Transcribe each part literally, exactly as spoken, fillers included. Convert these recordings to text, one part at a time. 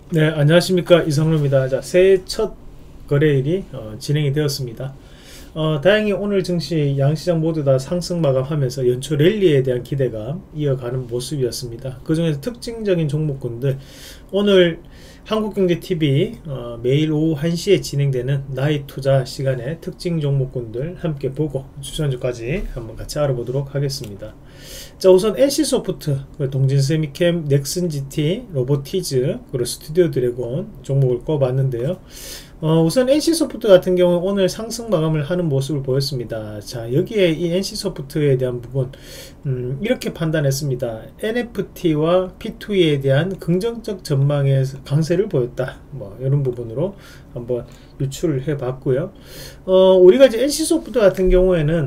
네, 안녕하십니까. 이성루입니다. 자, 새해 첫 거래일이 어, 진행이 되었습니다. 어, 다행히 오늘 증시 양시장 모두 다 상승 마감하면서 연초 랠리에 대한 기대감 이어가는 모습이었습니다. 그 중에서 특징적인 종목군들, 오늘 한국경제티비 어, 매일 오후 한 시에 진행되는 나이 투자 시간에 특징 종목군들 함께 보고 추천주까지 한번 같이 알아보도록 하겠습니다. 자, 우선 엔씨소프트, 동진세미캠, 넥슨지티, 로보티즈, 그리고 스튜디오 드래곤 종목을 꼽았는데요. 어, 우선 엔씨소프트 같은 경우는 오늘 상승 마감을 하는 모습을 보였습니다. 자, 여기에 이 엔씨소프트에 대한 부분, 음, 이렇게 판단했습니다. 엔에프티와 피투이에 대한 긍정적 전망의 강세를 보였다. 뭐 이런 부분으로 한번 유출을 해봤고요. 어, 우리가 이제 엔씨소프트 같은 경우에는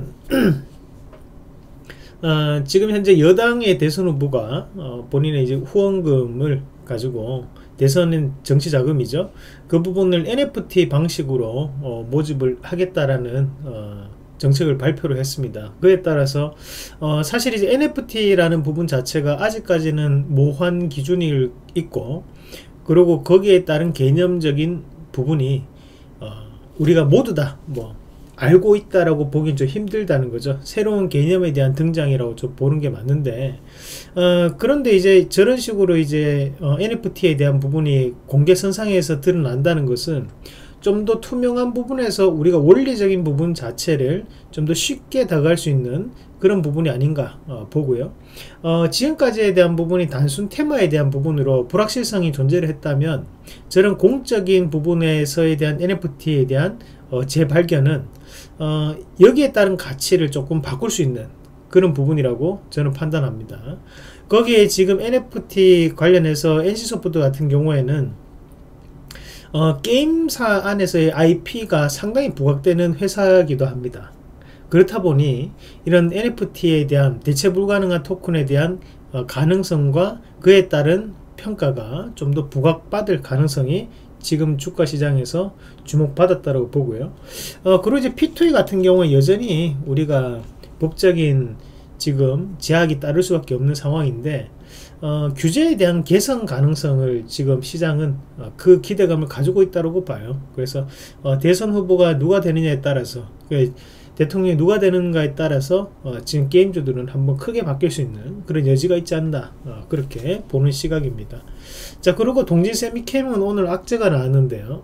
어, 지금 현재 여당의 대선 후보가 어, 본인의 이제 후원금을 가지고, 대선은 정치 자금이죠. 그 부분을 엔에프티 방식으로 어, 모집을 하겠다라는 어, 정책을 발표를 했습니다. 그에 따라서 어, 사실 이제 엔에프티라는 부분 자체가 아직까지는 모호한 기준이 있고, 그리고 거기에 따른 개념적인 부분이 어, 우리가 모두 다뭐 알고 있다라고 보긴 좀 힘들다는 거죠. 새로운 개념에 대한 등장이라고 좀 보는 게 맞는데, 어, 그런데 이제 저런 식으로 이제 어, 엔에프티에 대한 부분이 공개선상에서 드러난다는 것은 좀 더 투명한 부분에서 우리가 원리적인 부분 자체를 좀 더 쉽게 다가갈 수 있는 그런 부분이 아닌가 어, 보고요. 어, 지금까지에 대한 부분이 단순 테마에 대한 부분으로 불확실성이 존재를 했다면, 저런 공적인 부분에서에 대한 엔에프티에 대한 어, 재발견은 어, 여기에 따른 가치를 조금 바꿀 수 있는 그런 부분이라고 저는 판단합니다. 거기에 지금 엔에프티 관련해서 엔씨소프트 같은 경우에는 어, 게임사 안에서의 아이피가 상당히 부각되는 회사이기도 합니다. 그렇다 보니 이런 엔에프티에 대한 대체 불가능한 토큰에 대한 어, 가능성과 그에 따른 평가가 좀 더 부각받을 가능성이 지금 주가 시장에서 주목받았다고 보고요. 어, 그리고 이제 피투이 같은 경우는 여전히 우리가 법적인 지금 제약이 따를 수밖에 없는 상황인데, 어, 규제에 대한 개선 가능성을 지금 시장은 어, 그 기대감을 가지고 있다고 봐요. 그래서 어, 대선 후보가 누가 되느냐에 따라서, 그 대통령이 누가 되는가에 따라서 어, 지금 게임주들은 한번 크게 바뀔 수 있는 그런 여지가 있지 않나, 어, 그렇게 보는 시각입니다. 자, 그리고 동진세미캠은 오늘 악재가 나왔는데요.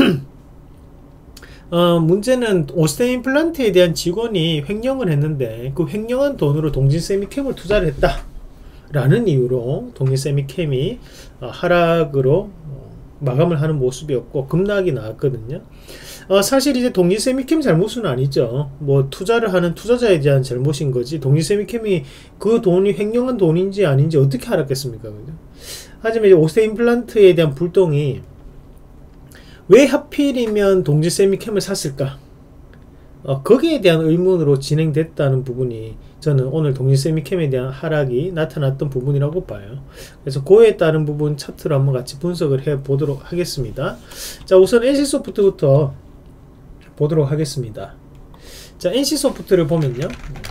어, 문제는 오스템 임플란트에 대한 직원이 횡령을 했는데, 그 횡령한 돈으로 동진세미캠을 투자를 했다 라는 이유로 동진세미캠이 어, 하락으로 어, 마감을 하는 모습이었고, 급락이 나왔거든요. 어, 사실 이제 동진세미캠 잘못은 아니죠. 뭐 투자를 하는 투자자에 대한 잘못인 거지, 동진세미캠이 그 돈이 횡령한 돈인지 아닌지 어떻게 알았겠습니까? 그죠? 하지만 이제 오스템 임플란트에 대한 불똥이 왜 하필이면 동진세미캠을 샀을까? 어, 거기에 대한 의문으로 진행됐다는 부분이 저는 오늘 동진세미캠에 대한 하락이 나타났던 부분이라고 봐요. 그래서 그에 따른 부분 차트로 한번 같이 분석을 해 보도록 하겠습니다. 자, 우선 엔씨소프트부터 보도록 하겠습니다. 자, 엔씨소프트를 보면요,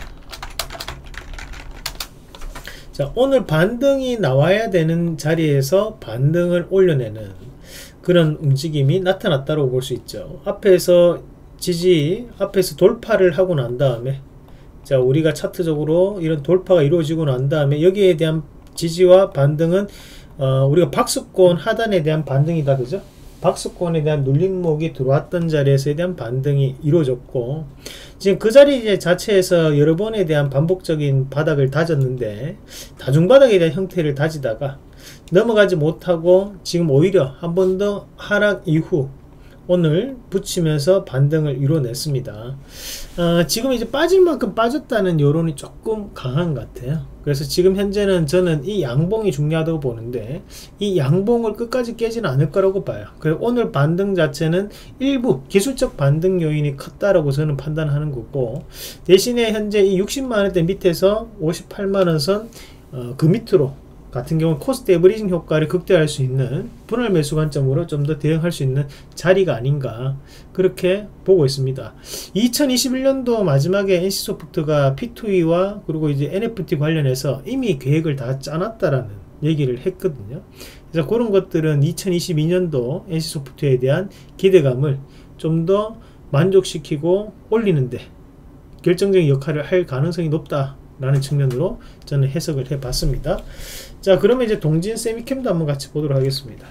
자, 오늘 반등이 나와야 되는 자리에서 반등을 올려내는 그런 움직임이 나타났다고 볼 수 있죠. 앞에서 지지, 앞에서 돌파를 하고 난 다음에, 자, 우리가 차트적으로 이런 돌파가 이루어지고 난 다음에 여기에 대한 지지와 반등은 어, 우리가 박스권 하단에 대한 반등이다, 그죠? 박스권에 대한 눌림목이 들어왔던 자리에서에 대한 반등이 이루어졌고, 지금 그 자리 자체에서 여러 번에 대한 반복적인 바닥을 다졌는데, 다중바닥에 대한 형태를 다지다가 넘어가지 못하고 지금 오히려 한 번 더 하락 이후 오늘 붙이면서 반등을 이뤄냈습니다. 어, 지금 이제 빠질 만큼 빠졌다는 여론이 조금 강한 것 같아요. 그래서 지금 현재는 저는 이 양봉이 중요하다고 보는데, 이 양봉을 끝까지 깨지는 않을 거라고 봐요. 그래서 오늘 반등 자체는 일부 기술적 반등 요인이 컸다라고 저는 판단하는 거고, 대신에 현재 이 육십만 원대 밑에서 오십팔만 원 선 어, 그 밑으로 같은 경우 코스트 에버리징 효과를 극대화할 수 있는 분할 매수 관점으로 좀 더 대응할 수 있는 자리가 아닌가, 그렇게 보고 있습니다. 이천이십일 년도 마지막에 엔씨소프트가 피투이와 그리고 이제 엔에프티 관련해서 이미 계획을 다 짜놨다라는 얘기를 했거든요. 그래서 그런 것들은 이천이십이 년도 엔씨소프트에 대한 기대감을 좀 더 만족시키고 올리는데 결정적인 역할을 할 가능성이 높다라는 측면으로 저는 해석을 해봤습니다. 자, 그러면 이제 동진 세미캠도 한번 같이 보도록 하겠습니다.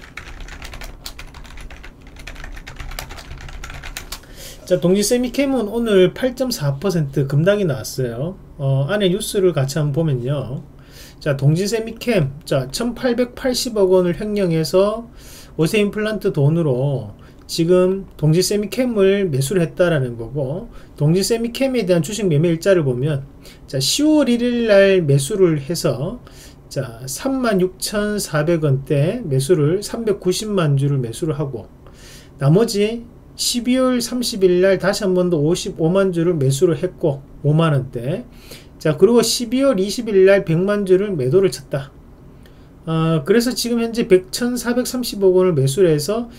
자, 동진 세미캠은 오늘 팔 점 사 퍼센트 급락이 나왔어요. 어, 안에 뉴스를 같이 한번 보면요. 자, 동진 세미캠, 자, 천팔백팔십억 원을 횡령해서 오세 임플란트 돈으로 지금 동진 세미캠을 매수를 했다라는 거고, 동진 세미캠에 대한 주식 매매 일자를 보면, 자, 시월 일일 날 매수를 해서, 자, 삼만 육천사백 원대 매수를 삼백구십만 주를 매수를 하고, 나머지 십이월 삼십일 날 다시 한 번 더 오십오만 주를 매수를 했고, 오만 원대. 자, 그리고 십이월 이십일 날 백만 주를 매도를 쳤다. 어, 그래서 지금 현재 천사백삼십억 원을 매수를 해서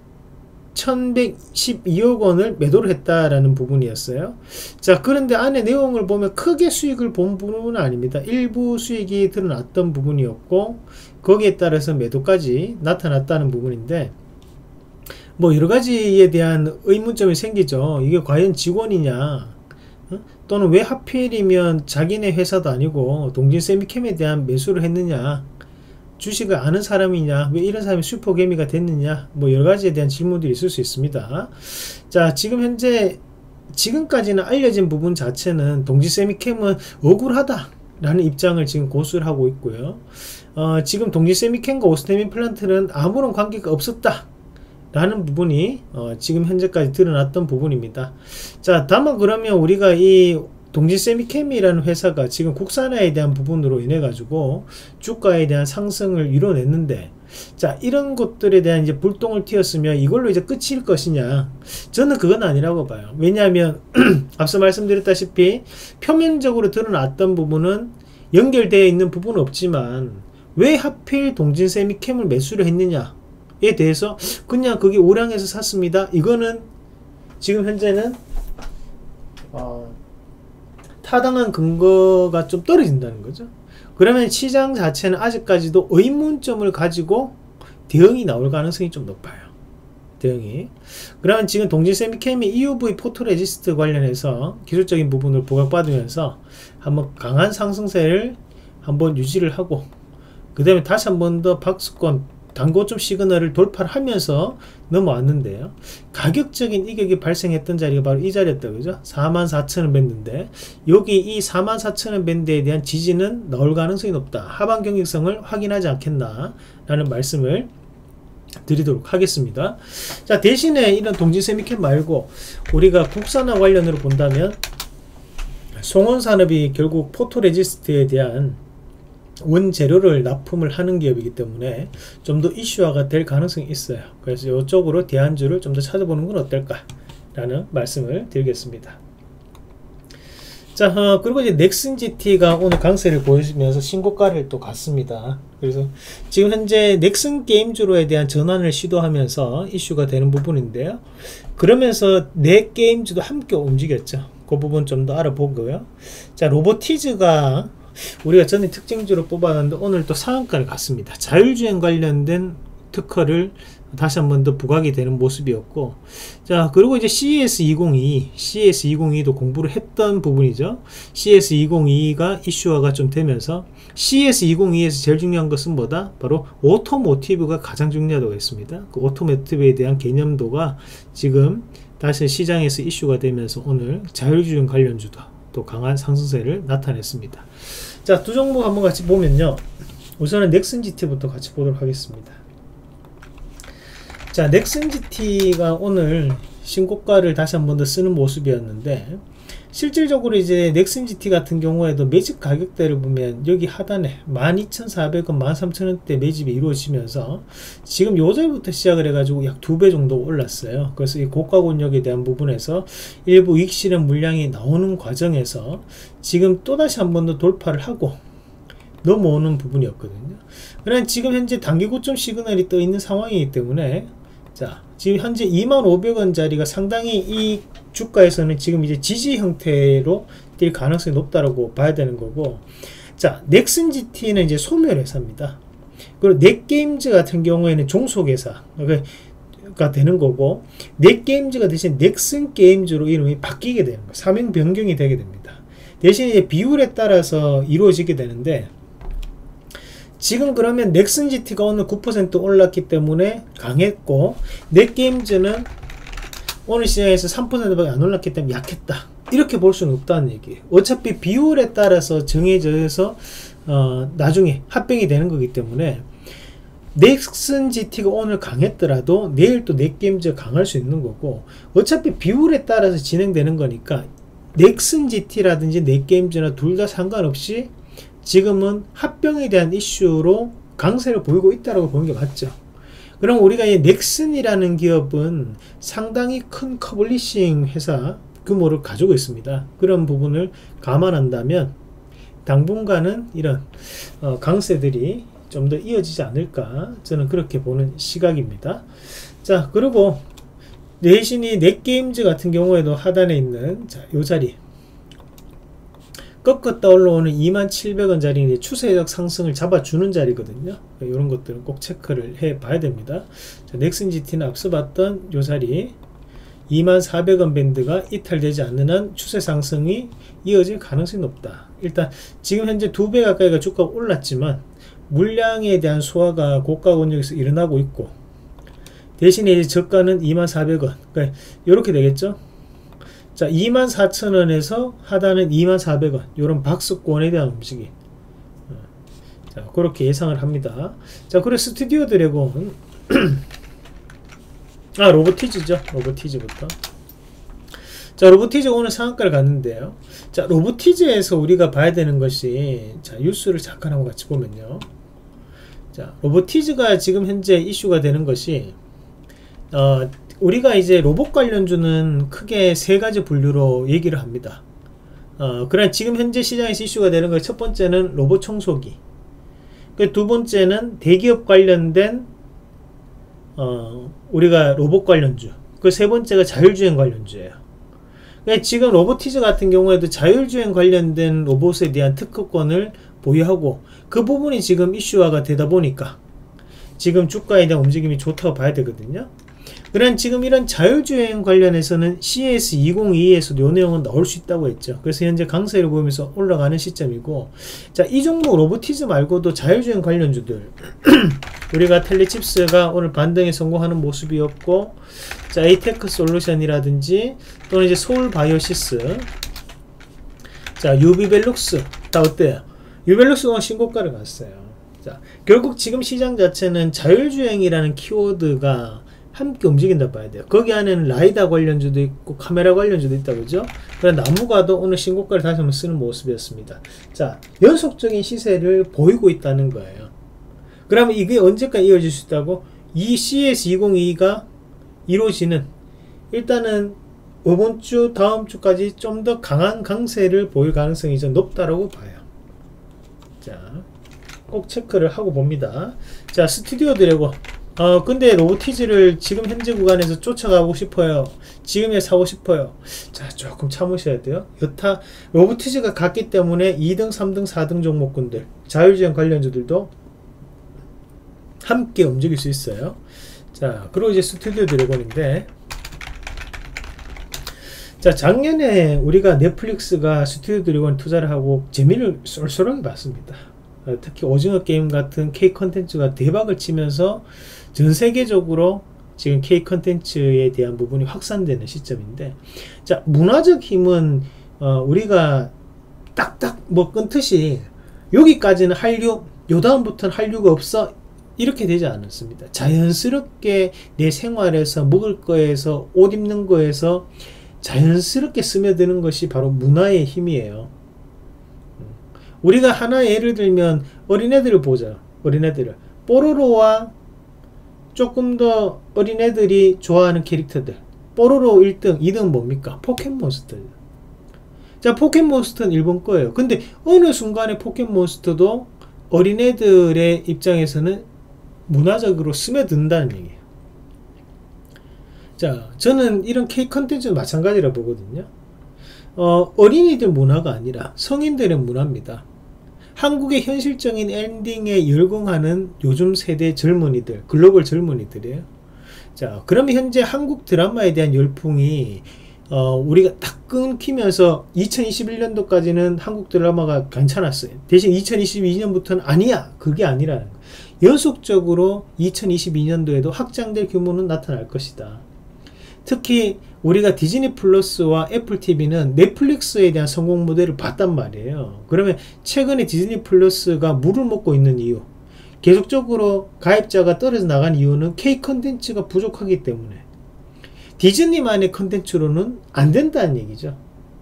천백십이억 원을 매도를 했다라는 부분이었어요. 자, 그런데 안에 내용을 보면 크게 수익을 본 부분은 아닙니다. 일부 수익이 드러났던 부분이었고, 거기에 따라서 매도까지 나타났다는 부분인데, 뭐 여러가지에 대한 의문점이 생기죠. 이게 과연 직원이냐, 어? 또는 왜 하필이면 자기네 회사도 아니고 동진 세미캠에 대한 매수를 했느냐, 주식을 아는 사람이냐, 왜 이런 사람이 슈퍼개미가 됐느냐, 뭐 여러가지에 대한 질문들이 있을 수 있습니다. 자, 지금 현재 지금까지는 알려진 부분 자체는 동진 세미캠은 억울하다 라는 입장을 지금 고수를 하고 있고요. 어, 지금 동진 세미캠과 오스템 임플란트는 아무런 관계가 없었다 라는 부분이 어, 지금 현재까지 드러났던 부분입니다. 자, 다만 그러면 우리가 이 동진 세미캠이라는 회사가 지금 국산화에 대한 부분으로 인해 가지고 주가에 대한 상승을 이뤄냈는데, 자, 이런 것들에 대한 이제 불똥을 튀었으면 이걸로 이제 끝일 것이냐, 저는 그건 아니라고 봐요. 왜냐하면 앞서 말씀드렸다시피 표면적으로 드러났던 부분은 연결되어 있는 부분은 없지만 왜 하필 동진 세미캠을 매수를 했느냐에 대해서 그냥 그게 우량해서 샀습니다, 이거는 지금 현재는 어, 타당한 근거가 좀 떨어진다는 거죠. 그러면 시장 자체는 아직까지도 의문점을 가지고 대응이 나올 가능성이 좀 높아요. 대응이. 그러면 지금 동진 세미캠이 이유브이 포토레지스트 관련해서 기술적인 부분을 부각받으면서 한번 강한 상승세를 한번 유지를 하고, 그 다음에 다시 한번 더 박스권 단고점 시그널을 돌파를 하면서 넘어왔는데요. 가격적인 이격이 발생했던 자리가 바로 이 자리였다, 그죠? 사만 사천 원 밴드인데, 여기 이 사만 사천 원 밴드에 대한 지지는 나올 가능성이 높다, 하방 경직성을 확인하지 않겠나 라는 말씀을 드리도록 하겠습니다. 자, 대신에 이런 동진 세미캠 말고 우리가 국산화 관련으로 본다면 송원산업이 결국 포토레지스트에 대한 원재료를 납품을 하는 기업이기 때문에 좀 더 이슈화가 될 가능성이 있어요. 그래서 이쪽으로 대안주를 좀 더 찾아보는 건 어떨까 라는 말씀을 드리겠습니다. 자, 어, 그리고 이제 넥슨지티가 오늘 강세를 보여주면서 신고가를 또 갔습니다. 그래서 지금 현재 넥슨 게임즈로에 대한 전환을 시도하면서 이슈가 되는 부분인데요. 그러면서 네 게임즈도 함께 움직였죠. 그 부분 좀 더 알아보고요. 자, 로보티즈가 우리가 전에 특징주로 뽑았는데 오늘 또 상한가를 갔습니다. 자율주행 관련된 특허를 다시 한번 더 부각이 되는 모습이었고, 자, 그리고 이제 씨이에스 이천이십이, 씨이에스 이천이십이도 공부를 했던 부분이죠. 씨이에스 이천이십이가 이슈화가 좀 되면서, 씨이에스 이천이십이에서 제일 중요한 것은 뭐다? 바로 오토모티브가 가장 중요하다고 했습니다. 그 오토모티브에 대한 개념도가 지금 다시 시장에서 이슈가 되면서 오늘 자율주행 관련주도 또 강한 상승세를 나타냈습니다. 자, 두 종목 한번 같이 보면요. 우선은 넥슨지티부터 같이 보도록 하겠습니다. 자, 넥슨지티가 오늘 신고가를 다시 한 번 더 쓰는 모습이었는데, 실질적으로 이제 넥슨지티 같은 경우에도 매집 가격대를 보면 여기 하단에 만 이천사백 원, 만 삼천 원대 매집이 이루어지면서 지금 요절부터 시작을 해가지고 약 두 배 정도 올랐어요. 그래서 이 고가 권역에 대한 부분에서 일부 이익 실현 물량이 나오는 과정에서 지금 또다시 한 번 더 돌파를 하고 넘어오는 부분이었거든요. 그러나 지금 현재 단기 고점 시그널이 떠 있는 상황이기 때문에, 자, 지금 현재 이만 오백 원짜리가 상당히 이 주가에서는 지금 이제 지지 형태로 뛸 가능성이 높다라고 봐야 되는 거고, 자, 넥슨지티는 이제 소멸회사입니다. 그리고 넷게임즈 같은 경우에는 종속회사가 되는 거고, 넷게임즈가 대신 넥슨 게임즈로 이름이 바뀌게 되는 거예요. 사명 변경이 되게 됩니다. 대신 이제 비율에 따라서 이루어지게 되는데, 지금 그러면 넥슨 지티가 오늘 구 퍼센트 올랐기 때문에 강했고, 넷게임즈는 오늘 시장에서 삼 퍼센트밖에 안 올랐기 때문에 약했다, 이렇게 볼 수는 없다는 얘기예요. 어차피 비율에 따라서 정해져서 어, 나중에 합병이 되는 거기 때문에 넥슨 지티가 오늘 강했더라도 내일 또 넷게임즈가 강할 수 있는 거고, 어차피 비율에 따라서 진행되는 거니까 넥슨 지티라든지 넷게임즈나 둘 다 상관없이 지금은 합병에 대한 이슈로 강세를 보이고 있다고 보는 게 맞죠. 그럼 우리가 이 넥슨이라는 기업은 상당히 큰 커블리싱 회사 규모를 가지고 있습니다. 그런 부분을 감안한다면 당분간은 이런 어, 강세들이 좀 더 이어지지 않을까, 저는 그렇게 보는 시각입니다. 자, 그리고 대신이 넷게임즈 같은 경우에도 하단에 있는 자, 요 자리 꺾었다 올라오는 이만 칠백 원 자리, 추세적 상승을 잡아주는 자리거든요. 이런 것들은 꼭 체크를 해 봐야 됩니다. 자, 넥슨 지티는 앞서 봤던 요 자리 이만 사백 원 밴드가 이탈되지 않는 한 추세 상승이 이어질 가능성이 높다. 일단 지금 현재 두 배 가까이가 주가가 올랐지만 물량에 대한 소화가 고가 권역에서 일어나고 있고, 대신에 이제 저가는 이만 사백 원, 그러니까 이렇게 되겠죠. 자, 이만 사천 원에서 하단은 이만 사백 원, 이런 박스권에 대한 움직임, 자, 그렇게 예상을 합니다. 자, 그리고 스튜디오 드래곤 아, 로보티즈죠. 로보티즈부터. 자, 로보티즈 오늘 상한가를 갔는데요. 자, 로보티즈에서 우리가 봐야 되는 것이, 자, 뉴스를 잠깐 한번 같이 보면요. 자, 로보티즈가 지금 현재 이슈가 되는 것이, 어, 우리가 이제 로봇 관련주는 크게 세 가지 분류로 얘기를 합니다. 어, 그러나 지금 현재 시장에서 이슈가 되는 것, 첫 번째는 로봇 청소기, 그 두 번째는 대기업 관련된 어, 우리가 로봇 관련주, 그 세 번째가 자율주행 관련주예요. 그러니까 지금 로보티즈 같은 경우에도 자율주행 관련된 로봇에 대한 특허권을 보유하고, 그 부분이 지금 이슈화가 되다 보니까 지금 주가에 대한 움직임이 좋다고 봐야 되거든요. 그런 지금 이런 자율주행 관련해서는 씨이에스 이천이십이에서도 이 내용은 나올 수 있다고 했죠. 그래서 현재 강세를 보이면서 올라가는 시점이고, 자, 이 종목 로보티즈 말고도 자율주행 관련주들 우리가 텔레칩스가 오늘 반등에 성공하는 모습이었고, 자, 에이테크 솔루션이라든지 또는 이제 서울바이오시스, 자, 유비벨룩스 다 어때요? 유벨룩스가 신고가를 갔어요. 자, 결국 지금 시장 자체는 자율주행이라는 키워드가 함께 움직인다 봐야 돼요. 거기 안에는 라이다 관련주도 있고 카메라 관련주도 있다, 그죠? 그런 나무가도 오늘 신고가를 다시 한번 쓰는 모습이었습니다. 자, 연속적인 시세를 보이고 있다는 거예요. 그러면 이게 언제까지 이어질 수 있다고? 이 씨이에스 이천이십이가 이루어지는, 일단은 이번 주 다음 주까지 좀 더 강한 강세를 보일 가능성이 좀 높다라고 봐요. 자, 꼭 체크를 하고 봅니다. 자, 스튜디오 드래곤, 어 근데 로보티즈를 지금 현재 구간에서 쫓아가고 싶어요, 지금에 사고 싶어요. 자, 조금 참으셔야 돼요. 여타 로보티즈가 갔기 때문에 이 등 삼 등 사 등 종목군들, 자율주행 관련주들도 함께 움직일 수 있어요. 자, 그리고 이제 스튜디오 드래곤인데, 자, 작년에 우리가 넷플릭스가 스튜디오 드래곤 투자를 하고 재미를 쏠쏠하게 봤습니다. 어, 특히 오징어 게임 같은 K 컨텐츠가 대박을 치면서 전 세계적으로 지금 K 컨텐츠에 대한 부분이 확산되는 시점인데, 자, 문화적 힘은 어, 우리가 딱딱 뭐 끊듯이 여기까지는 한류, 요 다음부터는 한류가 없어, 이렇게 되지 않았습니다. 자연스럽게 내 생활에서, 먹을 거에서, 옷 입는 거에서 자연스럽게 스며드는 것이 바로 문화의 힘이에요. 우리가 하나 예를 들면 어린애들을 보자. 어린애들을 뽀로로와 조금 더 어린애들이 좋아하는 캐릭터들, 뽀로로 일 등, 이 등은 뭡니까? 포켓몬스터. 자, 포켓몬스터는 일본 거예요. 근데 어느 순간에 포켓몬스터도 어린애들의 입장에서는 문화적으로 스며든다는 얘기예요. 자, 저는 이런 K 컨텐츠는 마찬가지라 보거든요. 어, 어린이들 문화가 아니라 성인들의 문화입니다. 한국의 현실적인 엔딩에 열공하는 요즘 세대 젊은이들, 글로벌 젊은이들이에요. 자, 그러면 현재 한국 드라마에 대한 열풍이 어, 우리가 딱 끊기면서 이천이십일 년도까지는 한국 드라마가 괜찮았어요. 대신 이천이십이 년부터는 아니야. 그게 아니라는 거예요. 연속적으로 이천이십이 년도에도 확장될 규모는 나타날 것이다. 특히 우리가 디즈니 플러스와 애플 티비는 넷플릭스에 대한 성공 모델을 봤단 말이에요. 그러면 최근에 디즈니 플러스가 물을 먹고 있는 이유, 계속적으로 가입자가 떨어져 나간 이유는 K 컨텐츠가 부족하기 때문에 디즈니만의 컨텐츠로는 안 된다는 얘기죠.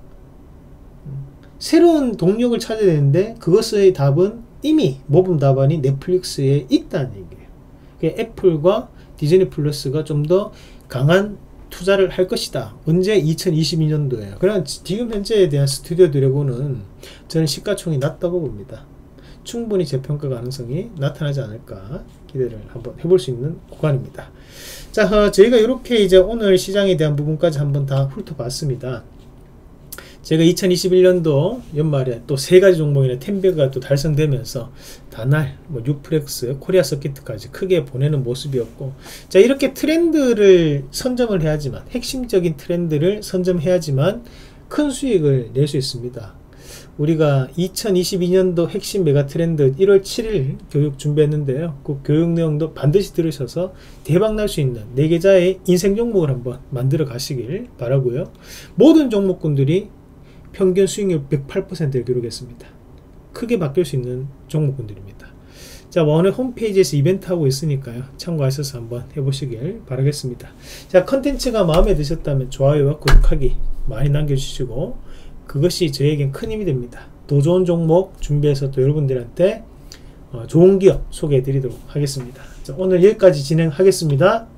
새로운 동력을 찾아야 되는데 그것의 답은 이미 모범 답안이 넷플릭스에 있다는 얘기예요. 애플과 디즈니 플러스가 좀 더 강한 투자를 할 것이다. 언제? 이천이십이 년도에요. 그러나 지금 현재에 대한 스튜디오 드래곤은 저는 시가총이 낮다고 봅니다. 충분히 재평가 가능성이 나타나지 않을까 기대를 한번 해볼 수 있는 구간입니다. 자, 어, 저희가 이렇게 이제 오늘 시장에 대한 부분까지 한번 다 훑어봤습니다. 제가 이천이십일 년도 연말에 또 세 가지 종목이나 텐베가 또 달성되면서 다날, 뭐 유프렉스, 코리아 서킷까지 크게 보내는 모습이었고, 자, 이렇게 트렌드를 선점을 해야지만, 핵심적인 트렌드를 선점해야지만 큰 수익을 낼 수 있습니다. 우리가 이천이십이 년도 핵심 메가 트렌드 일월 칠일 교육 준비했는데요. 그 교육 내용도 반드시 들으셔서 대박 날 수 있는 네 계좌의 인생 종목을 한번 만들어 가시길 바라고요. 모든 종목군들이 평균 수익률 백팔 퍼센트를 기록했습니다. 크게 바뀔 수 있는 종목군들입니다. 자, 원의 홈페이지에서 이벤트 하고 있으니까요. 참고하셔서 한번 해보시길 바라겠습니다. 자, 컨텐츠가 마음에 드셨다면 좋아요와 구독하기 많이 남겨주시고, 그것이 저에겐 큰 힘이 됩니다. 더 좋은 종목 준비해서 또 여러분들한테 어, 좋은 기업 소개해 드리도록 하겠습니다. 자, 오늘 여기까지 진행하겠습니다.